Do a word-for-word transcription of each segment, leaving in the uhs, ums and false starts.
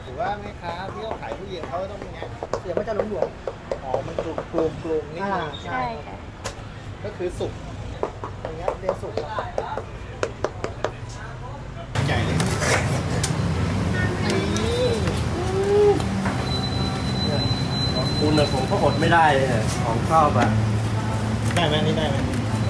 รือว่าแม่ค้าที่เขาขายทุเรียนเขาต้องยังไงเสียงมันจะหลวมๆอ๋อมันกลุ่มกลุ่มกลุ่มนี่ใช่ค่ะก็คือสุกอย่างเงี้ยเรียนสุกใหญ่เลยคุณนะผมก็อดไม่ได้เลยของชอบอ่ะได้ไหมนี่ได้ไหม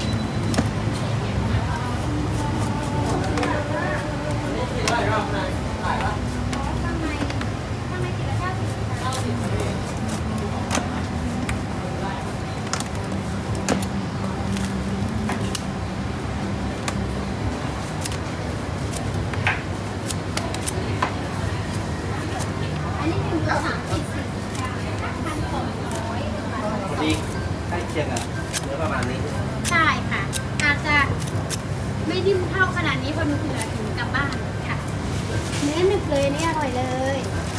ดีใกล้เคียงอ่ะเนื้อประมาณนี้ใช่ค่ะอาจจะไม่นิ่มเท่าขนาดนี้พอหนูเหลือถึงกลับบ้านค่ะเนื้อหนึบเลยนี่อร่อยเลย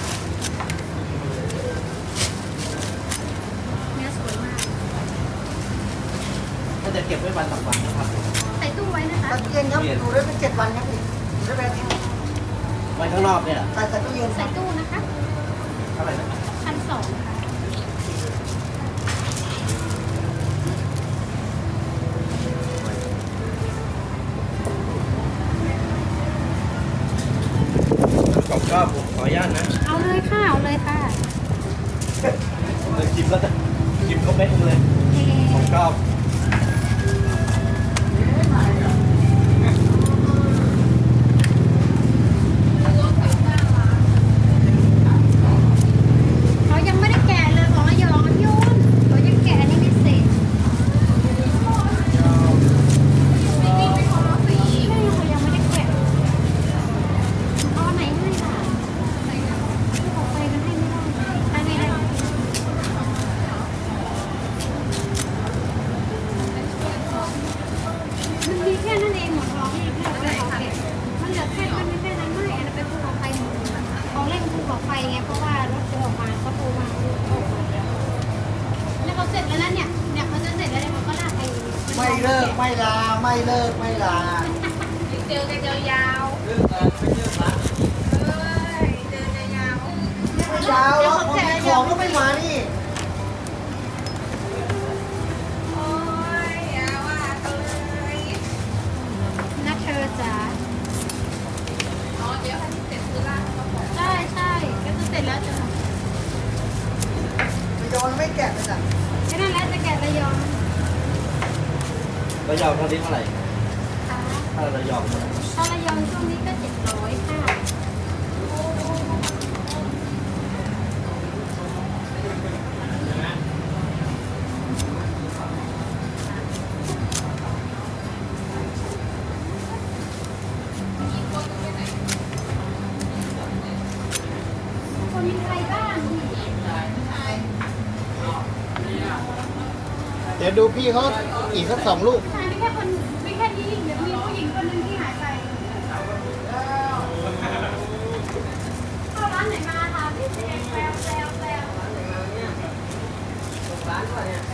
เนื้อสวยมากถ้าจะเก็บไว้วันสองวันนะครับใส่ตู้ไว้นะคะตะเกียงครับดูได้เป็นเจ็ดวันครับพี่ดูได้เป็นไว้ข้างนอกเนี่ยใส่ใส่ตู้เย็นใส่ตู้นะคะเท่าไหร่นะพันสองค่ะผมก็ผมขออนุญาตนะเอาเลยค่ะเอาเลยค่ะเลยชิมแล้วจะชิมก็ไม่เลยผมก็เขายังไม่ได้แกะเลยของระยองโยนเขายังแกะนี่ไม่เสร็จใช่เขายังไม่ได้แกะเอาไหนให้ล่ะเขาไปกันให้ไม่ได้ไปไม่ได้มันมีแค่นั้นเองหมดท้องที่ที่เราไปเขาเก็บมันเหลือแค่มันไม่แค่นั้นไม่อันนั้นเป็นภูเขาไฟหมดของเล่นภูเขาไฟไงเพราะว่ารถจะออกมาก็ปูมาออกมาแล้วเขาเสร็จแล้วนะเนี่ยเนี่ยเขาจะเสร็จแล้วเนี่ยมันก็ลากไปไม่เลิกไม่ลาไม่เลิกไม่ลาเจอกันยาวๆเรื่องการไม่เยอะละเอ้ยเจอกันยาวไม่ยาวแล้วของก็ไม่มานี่โอ้ยยาวอ่ะเลยนักเธอจ๋าอ๋อเดี๋ยวคันที่เสร็จคือลากเขาบอกใช่ใช่ก็จะเสร็จแล้วจ้ะระยองไม่แกะเลยจ้ะแค่นั้นแหละจะแกะระยองระยองตอนนี้เท่าไหร่ค่ะถ้าระยองเท่าไหร่ถ้าระยองช่วงนี้ก็เจ็ดร้อยค่ะคนมีใครบ้างเดี๋ยวดูพี่เขาอีกสักสองลูกใช่ไม่แค่คนไม่แค่นี้เดี๋ยวมีผู้หญิงคนนึงที่หายไปเข้าร้านไหนมาคะพี่เจงแซวแซวแซวร้านก่อนเนี่ย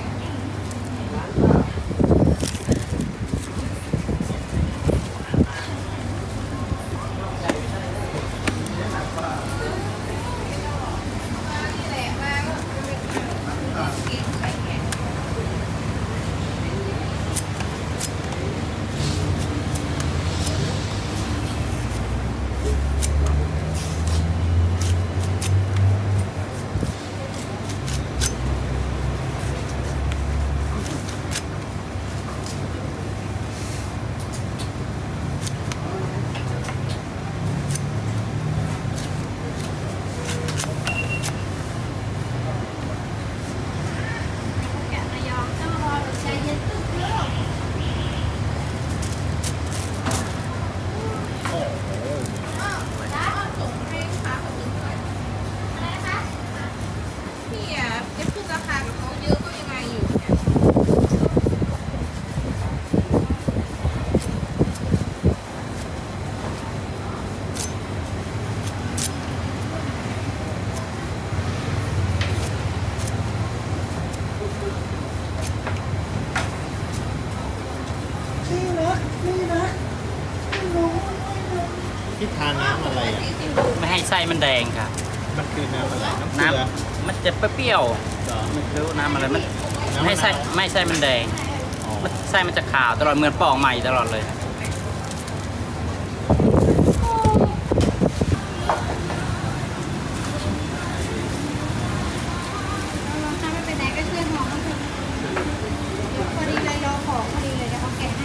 ที่ทานน้ำอะไรอ่ะไม่ให้ไส้มันแดงครับมันคือน้ำอะไรน้ำเกน้ลือำมันจะเปรี้ยวเหรอๆไม่รู้น้ำอะไรมันน้ำไม่ใช่มะนาวไม่ใช่มันแดงอ๋อมันไส้มันจะขาวตลอดเหมือนปอกใหม่ตลอดเลยเราทำไม่เป็นไรก็ช่วยห่อก็คือเดี๋ยวพอดีเลยรอของพอดีเลยเดี๋ยวเขาแกะให้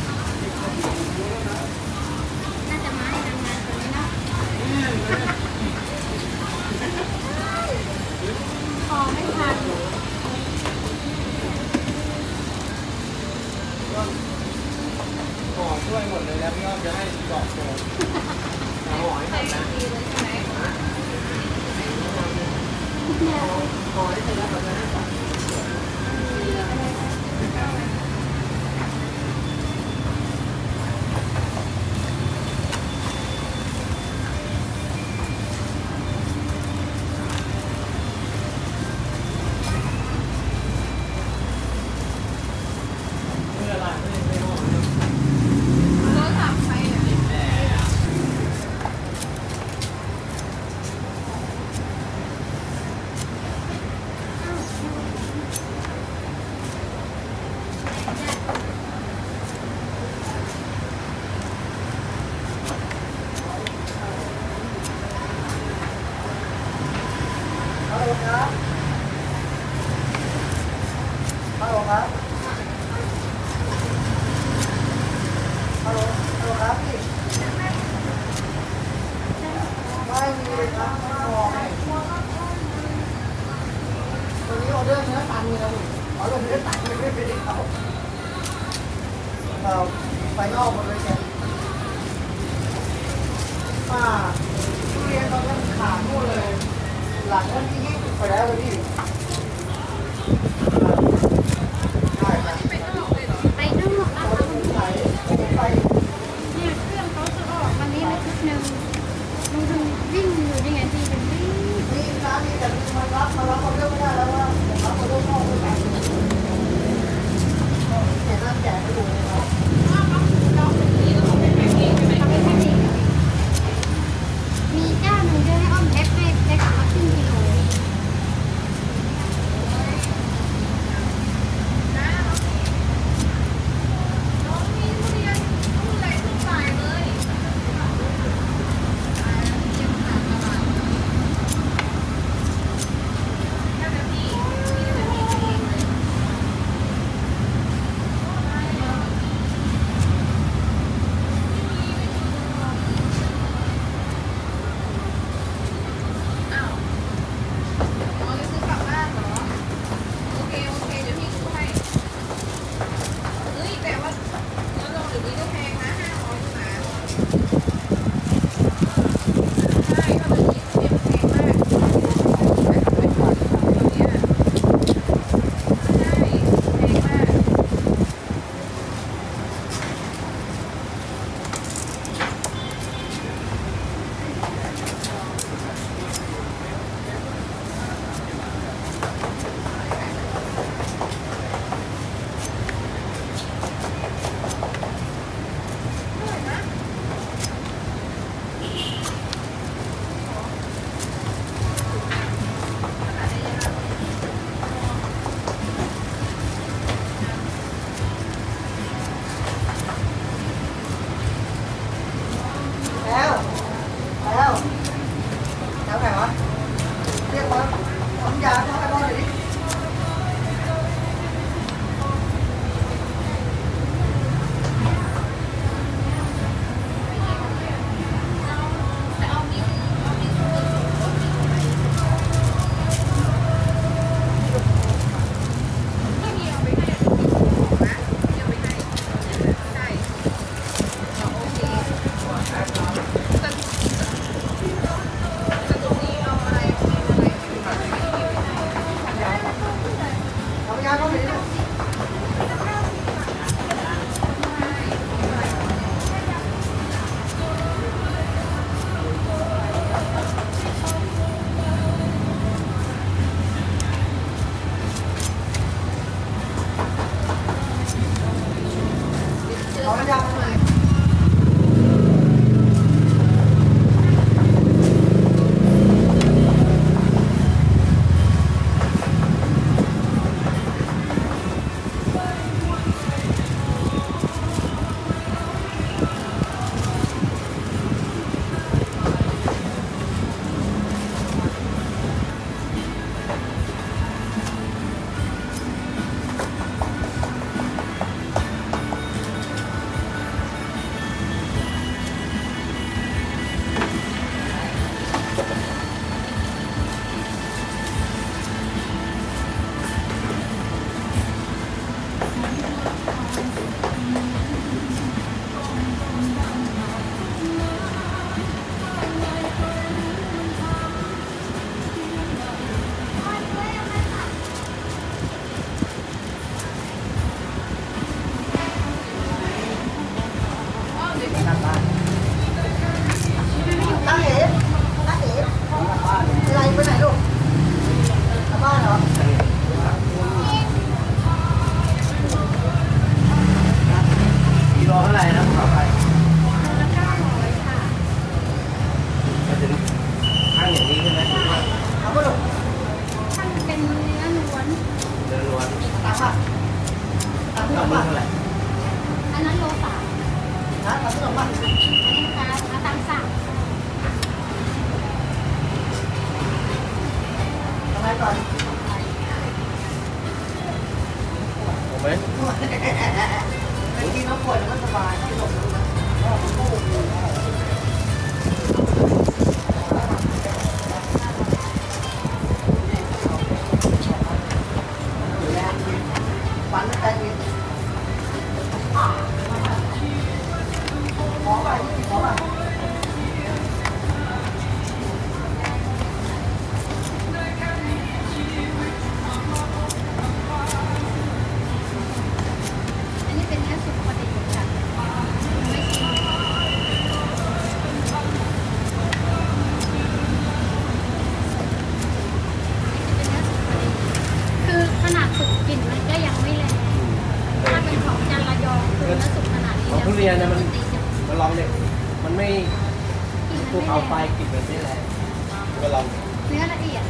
น่าจะมาให้นานๆตัวนี้เนาะขอไม่ทันห่อช่วยหมดเลยแล้วพี่อ้อมจะให้กรอบโตห่อให้หมดนะฮัลโหลครับฮัลโหลครับฮัลโหลฮัลโหลครับพี่ไม่มีเลยครับไม่พอตัวนี้ออเดอร์เนื้อตันเลยออเดอร์เนื้อตันไม่ได้เป็นเขาเราไปนอกหมดเลยแกป้าทุเรียนตอนนั้นขาดหมดเลยหลังวันที่ยี่สิบไปแล้วเลยพี่ใช่ครับไปนอกนะคะไปไหนไปเนี่ยเครื่องเขาจะออกวันนี้เลยชุดหนึ่งลงทุนวิ่งอยู่ยังไงพี่เป็นวิ่งนี่ร้านนี้แต่มารับมารับออเดอร์ไม่ได้แล้วว่าผมรับออเดอร์นอกไม่ได้เห็นน้ำแจกไปดูนะครับมีเจ้าหนึ่งจะให้อ้อมแพ็คให้แพ็คละครึ่งกิโลแรงก็ลองเนื้อละเอียด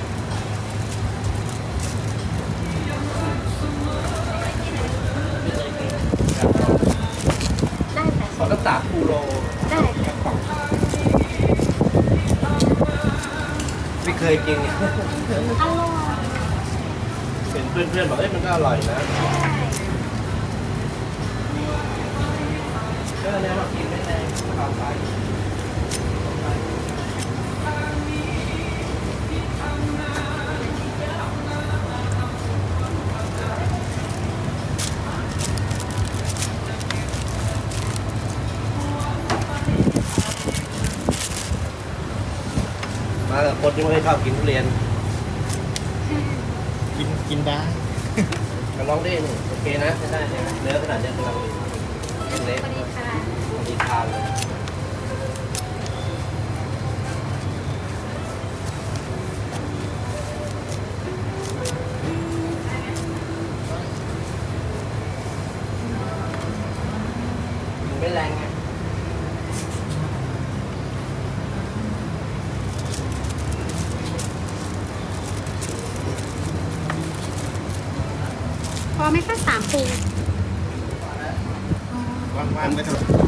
ได้แต่ขอรักษาคูโรได้ค่ะไม่เคยกินอร่อยเป็นเพื่อนๆบอกเอ้ยมันก็อร่อยนะก็แนวกินไม่แรงต่อไปมากับคนที่ไม่ได้ชอบกินทุเรียนกินกินได้มาลองดิโอเคนะใช้ได้ใช่ไหมเนื้อขนาดนี้กำลังดีเป็นเล็กพอดีค่ะพอดีทานเลยมันไม่แรงไงพอไหมคะสามปูว่างๆไม่เท่าไหร่